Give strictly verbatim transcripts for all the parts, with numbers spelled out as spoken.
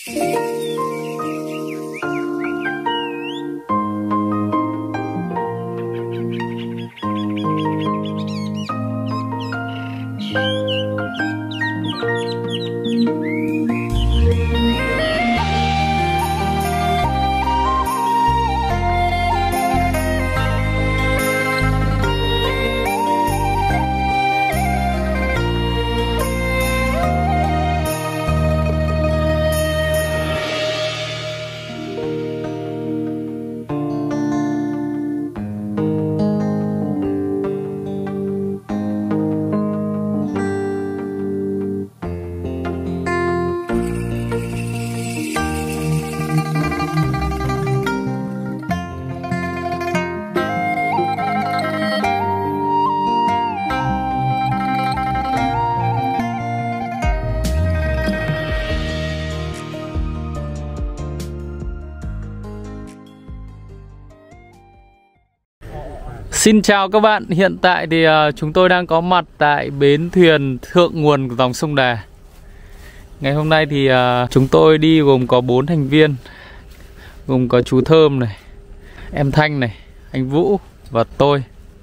Xin chào các bạn, hiện tại thì uh, chúng tôi đang có mặt tại bến thuyền thượng nguồn của dòng sông Đà. Ngày hôm nay thì uh, chúng tôi đi gồm có bốn thành viên, gồm có chú Thơm này, em Thanh này, anh Vũ và tôi.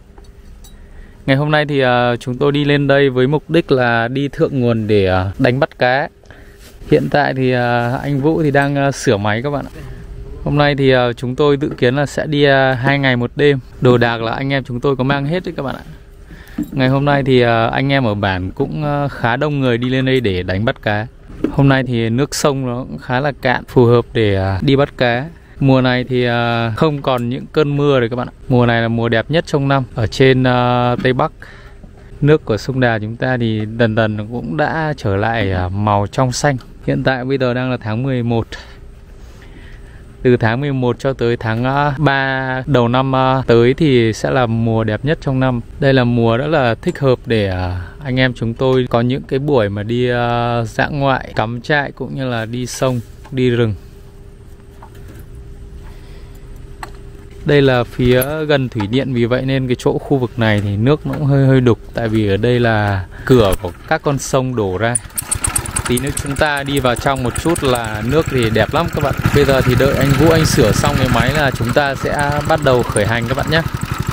Ngày hôm nay thì uh, chúng tôi đi lên đây với mục đích là đi thượng nguồn để uh, đánh bắt cá. Hiện tại thì uh, anh Vũ thì đang uh, sửa máy các bạn ạ. Hôm nay thì uh, chúng tôi dự kiến là sẽ đi uh, hai ngày một đêm. Đồ đạc là anh em chúng tôi có mang hết đấy các bạn ạ. Ngày hôm nay thì uh, anh em ở bản cũng uh, khá đông người đi lên đây để đánh bắt cá. Hôm nay thì nước sông nó cũng khá là cạn, phù hợp để uh, đi bắt cá. Mùa này thì uh, không còn những cơn mưa rồi các bạn ạ. Mùa này là mùa đẹp nhất trong năm ở trên uh, Tây Bắc. Nước của sông Đà chúng ta thì dần dần cũng đã trở lại uh, màu trong xanh. Hiện tại bây giờ đang là tháng mười một. Từ tháng mười một cho tới tháng ba đầu năm tới thì sẽ là mùa đẹp nhất trong năm. Đây là mùa rất là thích hợp để anh em chúng tôi có những cái buổi mà đi dã ngoại, cắm trại cũng như là đi sông, đi rừng. Đây là phía gần thủy điện, vì vậy nên cái chỗ khu vực này thì nước nó cũng hơi hơi đục. Tại vì ở đây là cửa của các con sông đổ ra. Tí nữa chúng ta đi vào trong một chút là nước thì đẹp lắm các bạn. Bây giờ thì đợi anh Vũ anh sửa xong cái máy là chúng ta sẽ bắt đầu khởi hành các bạn nhé.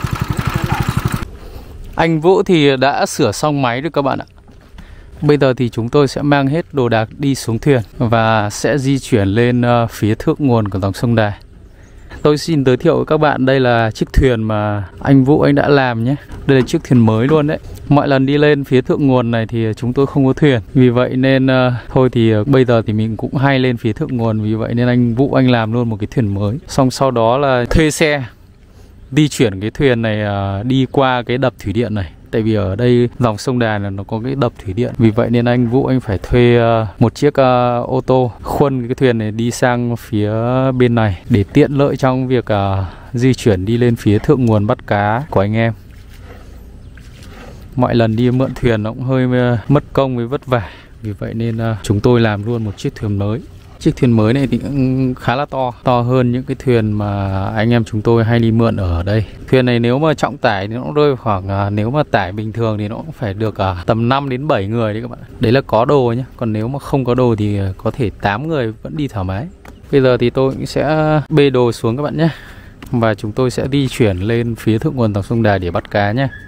Anh Vũ thì đã sửa xong máy rồi các bạn ạ. Bây giờ thì chúng tôi sẽ mang hết đồ đạc đi xuống thuyền và sẽ di chuyển lên phía thượng nguồn của dòng sông Đà. Tôi xin giới thiệu với các bạn, đây là chiếc thuyền mà anh Vũ anh đã làm nhé. Đây là chiếc thuyền mới luôn đấy. Mọi lần đi lên phía thượng nguồn này thì chúng tôi không có thuyền. Vì vậy nên uh, thôi thì uh, bây giờ thì mình cũng hay lên phía thượng nguồn. Vì vậy nên anh Vũ anh làm luôn một cái thuyền mới. Xong sau đó là thuê xe di chuyển cái thuyền này uh, đi qua cái đập thủy điện này. Tại vì ở đây dòng sông Đà là nó có cái đập thủy điện. Vì vậy nên anh Vũ anh phải thuê uh, một chiếc uh, ô tô khuân cái thuyền này đi sang phía bên này để tiện lợi trong việc uh, di chuyển đi lên phía thượng nguồn bắt cá của anh em. Mọi lần đi mượn thuyền nó cũng hơi uh, mất công với vất vả. Vì vậy nên uh, chúng tôi làm luôn một chiếc thuyền mới. Chiếc thuyền mới này thì cũng khá là to, to hơn những cái thuyền mà anh em chúng tôi hay đi mượn ở đây. Thuyền này nếu mà trọng tải thì nó cũng rơi khoảng, nếu mà tải bình thường thì nó cũng phải được tầm năm đến bảy người đấy các bạn. Đấy là có đồ nhé, còn nếu mà không có đồ thì có thể tám người vẫn đi thoải mái. Bây giờ thì tôi cũng sẽ bê đồ xuống các bạn nhé. Và chúng tôi sẽ di chuyển lên phía thượng nguồn dòng sông Đà để bắt cá nhé.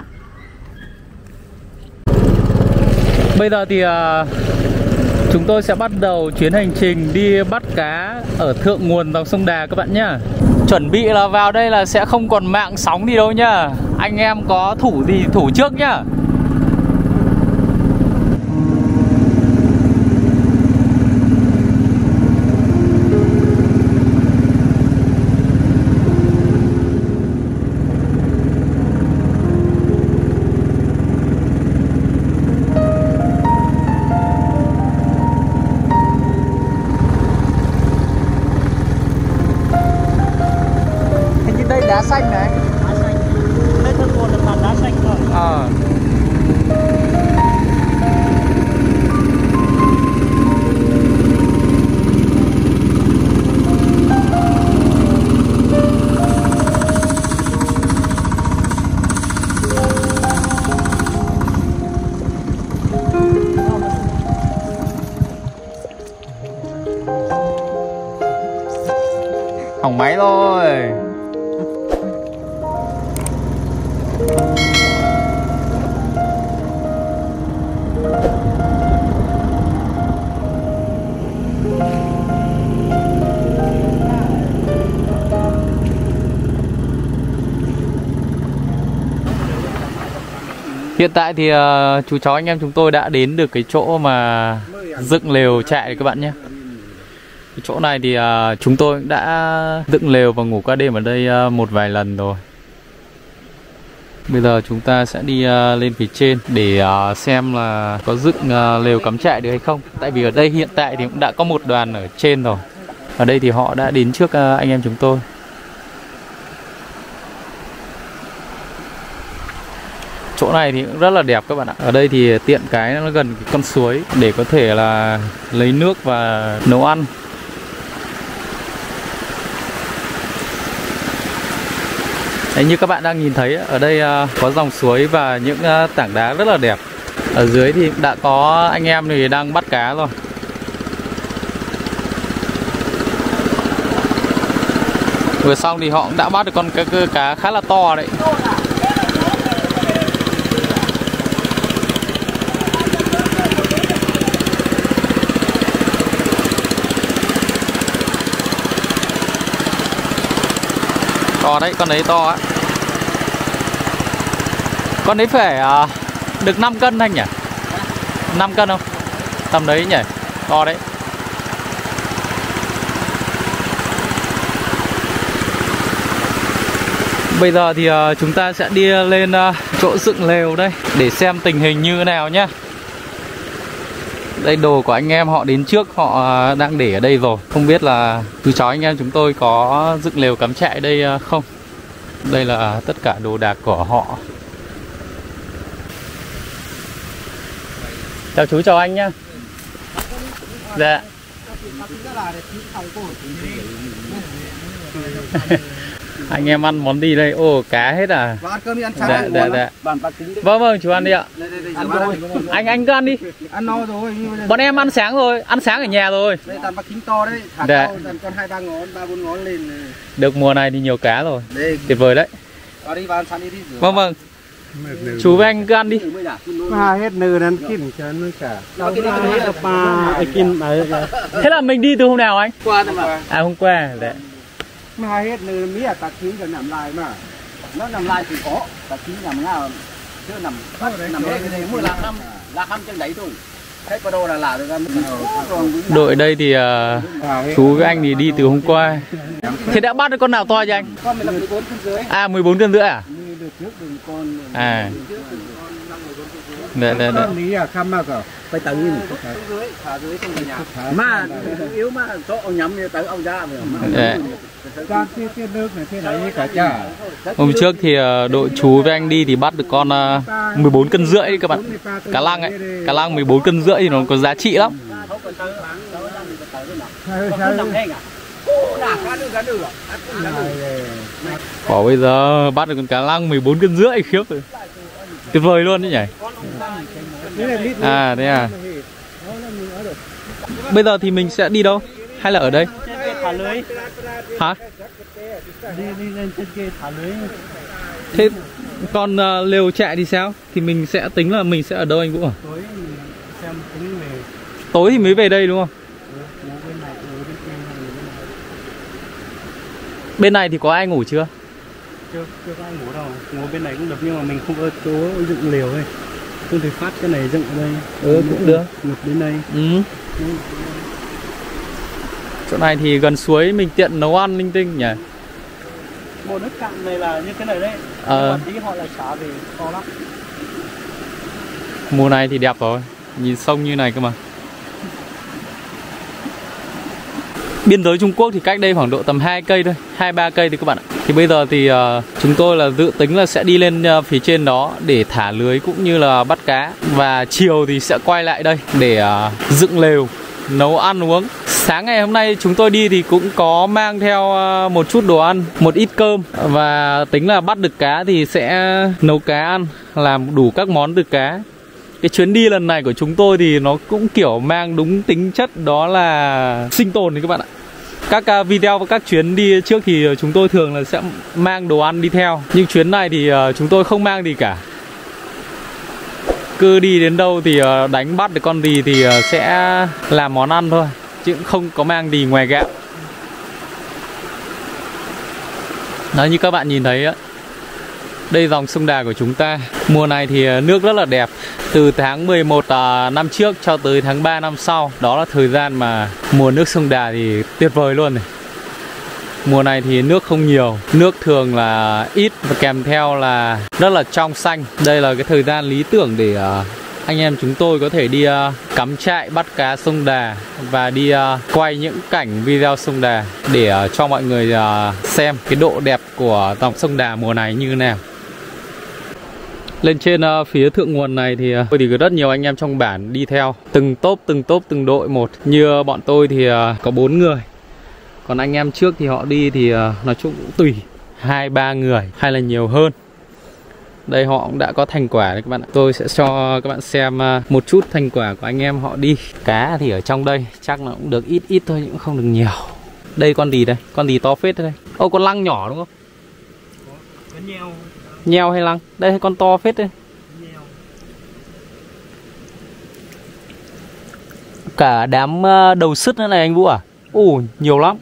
Bây giờ thì uh... chúng tôi sẽ bắt đầu chuyến hành trình đi bắt cá ở thượng nguồn dòng sông Đà các bạn nhá. Chuẩn bị là vào đây là sẽ không còn mạng sóng gì đâu nhá. Anh em có thủ gì thủ trước nhá. Đá xanh này, đá xanh. Đây thượng nguồn là toàn đá xanh thôi. À, Hỏng máy rồi. Hiện tại thì uh, chú cháu anh em chúng tôi đã đến được cái chỗ mà dựng lều trại các bạn nhé. Cái chỗ này thì uh, chúng tôi đã dựng lều và ngủ qua đêm ở đây uh, một vài lần rồi. Bây giờ chúng ta sẽ đi uh, lên phía trên để uh, xem là có dựng uh, lều cắm trại được hay không. Tại vì ở đây hiện tại thì cũng đã có một đoàn ở trên rồi. Ở đây thì họ đã đến trước uh, anh em chúng tôi. Chỗ này thì cũng rất là đẹp các bạn ạ. Ở đây thì tiện cái nó gần cái con suối để có thể là lấy nước và nấu ăn. Đấy, như các bạn đang nhìn thấy ở đây uh, có dòng suối và những uh, tảng đá rất là đẹp. Ở dưới thì đã có anh em thì đang bắt cá rồi. Vừa xong thì họ cũng đã bắt được con cá, cá khá là to đấy. To đấy, con đấy to á. Con đấy phải uh, được năm cân anh nhỉ? năm cân không? Tầm đấy nhỉ? To đấy. Bây giờ thì uh, chúng ta sẽ đi lên uh, chỗ dựng lều đây để xem tình hình như thế nào nhá. Đây đồ của anh em họ đến trước, họ uh, đang để ở đây rồi. Không biết là chú cháu anh em chúng tôi có dựng lều cắm trại ở đây uh, không. Đây là tất cả đồ đạc của họ. Chào chú, chào anh nhá. Dạ. Anh em ăn món gì đây? Ồ, cá hết à? Dạ, dạ, dạ. Vâng, vâng, chú ăn đi ạ. Anh, anh cứ ăn đi. Ăn no rồi. Bọn em ăn sáng rồi, ăn sáng ở nhà rồi. Đây toàn bạc kính to đấy, thả dạ. cao, con hai ba ngón, ba bốn ngón lên. Được mùa này thì nhiều cá rồi. Đây. Tuyệt vời đấy. Vào đi, vào ăn sáng đi đi. Vâng, vâng. Chú với anh cứ ăn đi. Mà hết nư nên kín cho nó cả. Đâu hết mà kín đấy. Thế là mình đi từ hôm nào anh? Qua thôi mà. À, hôm qua. Đấy. Mà hết nư mía tạc kính cho nằm lại mà. Nó nằm lại thì có, tạc kính nằm nào chứ nằm nằm hết cái này mua lạc năm, lạc năm trên đấy thôi. Hết có đồ là lạ được ăn. Đội đây thì uh, chú với anh thì đi từ hôm qua. Thế đã bắt được con nào to cho anh? Con mình là mười bốn cân rưỡi. À, mười bốn cân rưỡi à? À. Dạ, dạ, dạ. Phải tự nhiên thả dưới trong nhà. Mà yếu mà chỗ ông nhắm như tới ông ra dạ. Nước này thế này cả chả. Hôm trước thì uh, đội chú với anh đi thì bắt được con uh, mười bốn cân rưỡi đấy các bạn. Cá lăng ấy, cá lăng mười bốn cân rưỡi thì nó có giá trị lắm. Bỏ bây giờ bắt được con cá lăng mười bốn cân rưỡi khiếp rồi. Tuyệt vời luôn đấy nhỉ. À thế à. Bây giờ thì mình sẽ đi đâu? Hay là ở đây? Thả lưới. Hả? Đi đi lên trên kia thả lưới. Thế còn uh, lều trại thì sao? Thì mình sẽ tính là mình sẽ ở đâu anh Vũ à? Tối xem tính về. Tối thì mới về đây đúng không? Bên này thì có ai ngủ chưa? Chưa, chưa có ai ngủ đâu. Ngồi bên này cũng được nhưng mà mình không có chỗ dựng lều ấy. Tôi thì phát cái này dựng ở đây. Ừ, cũng được. Ngược đến đây. Ừ. Chỗ này thì gần suối mình tiện nấu ăn linh tinh nhỉ. Mùa nước cạn này là như thế này đấy. Ờ. Tí họ lại xả về to lắm. Mùa này thì đẹp rồi. Nhìn sông như này cơ mà. Biên giới Trung Quốc thì cách đây khoảng độ tầm hai cây thôi, hai ba cây thôi các bạn ạ. Thì bây giờ thì uh, chúng tôi là dự tính là sẽ đi lên uh, phía trên đó để thả lưới cũng như là bắt cá. Và chiều thì sẽ quay lại đây để uh, dựng lều, nấu ăn uống. Sáng ngày hôm nay chúng tôi đi thì cũng có mang theo uh, một chút đồ ăn, một ít cơm. Và tính là bắt được cá thì sẽ nấu cá ăn, làm đủ các món từ cá. Cái chuyến đi lần này của chúng tôi thì nó cũng kiểu mang đúng tính chất đó là sinh tồn thì các bạn ạ. Các uh, video và các chuyến đi trước thì chúng tôi thường là sẽ mang đồ ăn đi theo. Nhưng chuyến này thì uh, chúng tôi không mang gì cả. Cứ đi đến đâu thì uh, đánh bắt được con gì thì uh, sẽ làm món ăn thôi, chứ không có mang gì ngoài gạo. Đó, như các bạn nhìn thấy á, đây dòng sông Đà của chúng ta. Mùa này thì nước rất là đẹp. Từ tháng mười một à, năm trước cho tới tháng ba năm sau, đó là thời gian mà mùa nước sông Đà thì tuyệt vời luôn này. Mùa này thì nước không nhiều, nước thường là ít và kèm theo là rất là trong xanh. Đây là cái thời gian lý tưởng để uh, anh em chúng tôi có thể đi uh, cắm trại bắt cá sông Đà và đi uh, quay những cảnh video sông Đà để uh, cho mọi người uh, xem cái độ đẹp của dòng sông Đà mùa này như thế nào. Lên trên uh, phía thượng nguồn này thì uh, thì có rất nhiều anh em trong bản đi theo, từng tốp từng tốp từng đội một. Như bọn tôi thì uh, có bốn người. Còn anh em trước thì họ đi thì uh, nói chung cũng tùy, hai ba người hay là nhiều hơn. Đây họ cũng đã có thành quả đấy các bạn ạ. Tôi sẽ cho các bạn xem uh, một chút thành quả của anh em họ đi. Cá thì ở trong đây chắc là cũng được ít ít thôi, nhưng cũng không được nhiều. Đây con gì đây? Con gì to phết đây? Ô, con lăng nhỏ đúng không? Có nheo. Nheo hay lăng? Đây con to phết đây. Nheo. Cả đám uh, đầu sứt nữa này anh Vũ à? Ồ, nhiều lắm.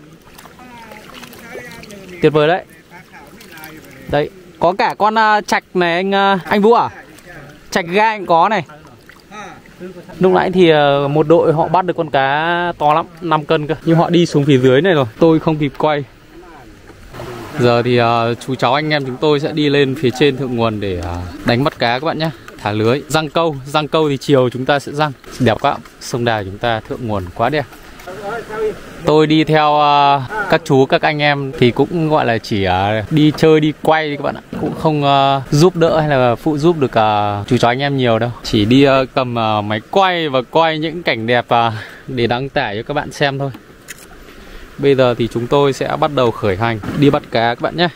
Tuyệt vời đấy. Đấy, có cả con uh, trạch này anh uh, anh Vũ à? Trạch gai cũng có này. Lúc nãy thì uh, một đội họ bắt được con cá to lắm, năm cân cơ. Nhưng họ đi xuống phía dưới này rồi, tôi không kịp quay. Giờ thì uh, chú cháu anh em chúng tôi sẽ đi lên phía trên thượng nguồn để uh, đánh bắt cá các bạn nhé. Thả lưới, giăng câu. Giăng câu thì chiều chúng ta sẽ giăng. Đẹp quá, sông Đà chúng ta thượng nguồn quá đẹp. Tôi đi theo uh, các chú, các anh em thì cũng gọi là chỉ uh, đi chơi, đi quay đi các bạn ạ. Cũng không uh, giúp đỡ hay là phụ giúp được uh, chú cháu anh em nhiều đâu. Chỉ đi uh, cầm uh, máy quay và quay những cảnh đẹp uh, để đăng tải cho các bạn xem thôi. Bây giờ thì chúng tôi sẽ bắt đầu khởi hành đi bắt cá các bạn nhé.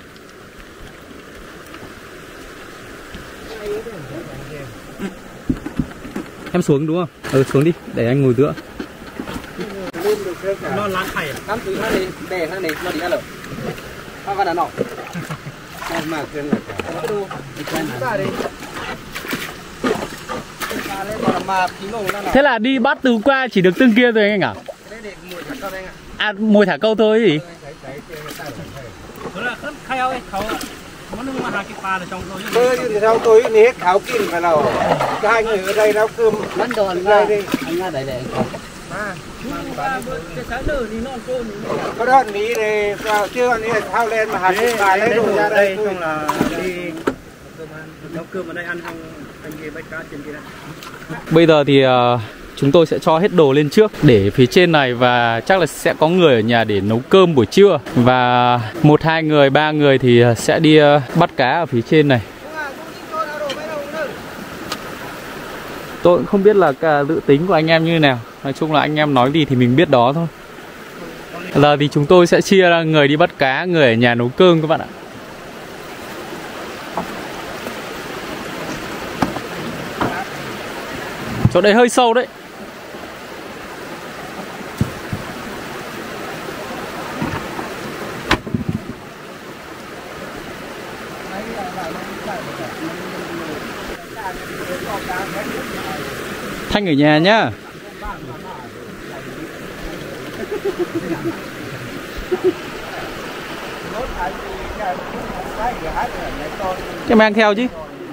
Em xuống đúng không? Ừ, xuống đi, để anh ngồi giữa. Nó lán thầy à? Cắm túi nó đi, để nó đi, nó đi ăn rồi. Nó vào đàn nọ. Mà tiền là Thế là đi bắt từ qua chỉ được tương kia rồi anh ạ? À, mồi thả câu thôi gì? Bơ như sao tôi ní hết khảo kín phải nào. Hai người ở đây nấu cơm. Bắn đồ anh ra đi. Anh ra để để. Có đó ní này sao chưa ní thao lên mà hạt bài lấy đồ ra đây xong là đi nấu cơm ở đây ăn xong anh về bắt cá trên kia đây. Bây giờ thì uh, chúng tôi sẽ cho hết đồ lên trước để phía trên này, và chắc là sẽ có người ở nhà để nấu cơm buổi trưa. Và một, hai người, ba người thì sẽ đi uh, bắt cá ở phía trên này. Tôi cũng không biết là cả dự tính của anh em như thế nào. Nói chung là anh em nói gì thì mình biết đó thôi. Giờ thì chúng tôi sẽ chia ra người đi bắt cá, người ở nhà nấu cơm các bạn ạ. Chỗ đây hơi sâu đấy. Thanh ở nhà nhá. Cái mang theo chứ.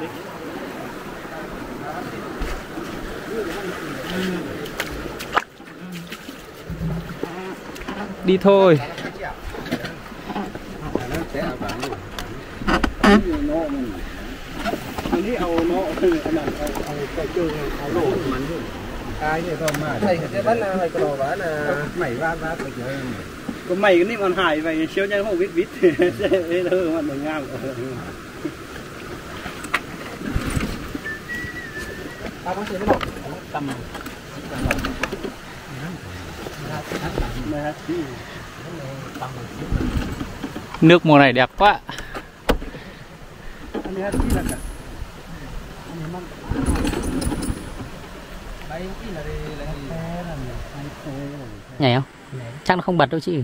Đi thôi. Có mày cái này còn hải vậy siêu nhanh không biết biết thế thôi mà đừng ngang. Nước mùa này đẹp quá. Nhảy không? Chắc nó không bật đâu chị.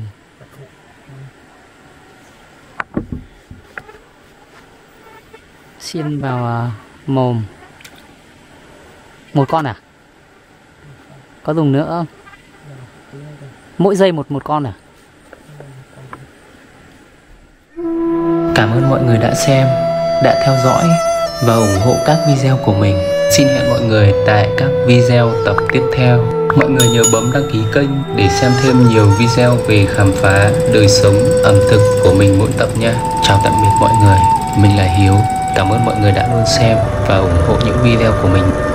Xiên vào uh, mồm. Một con à? Có dùng nữa không? Mỗi giây một một con à? Cảm ơn mọi người đã xem, đã theo dõi và ủng hộ các video của mình. Xin hẹn mọi người tại các video tập tiếp theo. Mọi người nhớ bấm đăng ký kênh để xem thêm nhiều video về khám phá đời sống ẩm thực của mình mỗi tập nha. Chào tạm biệt mọi người, mình là Hiếu. Cảm ơn mọi người đã luôn xem và ủng hộ những video của mình.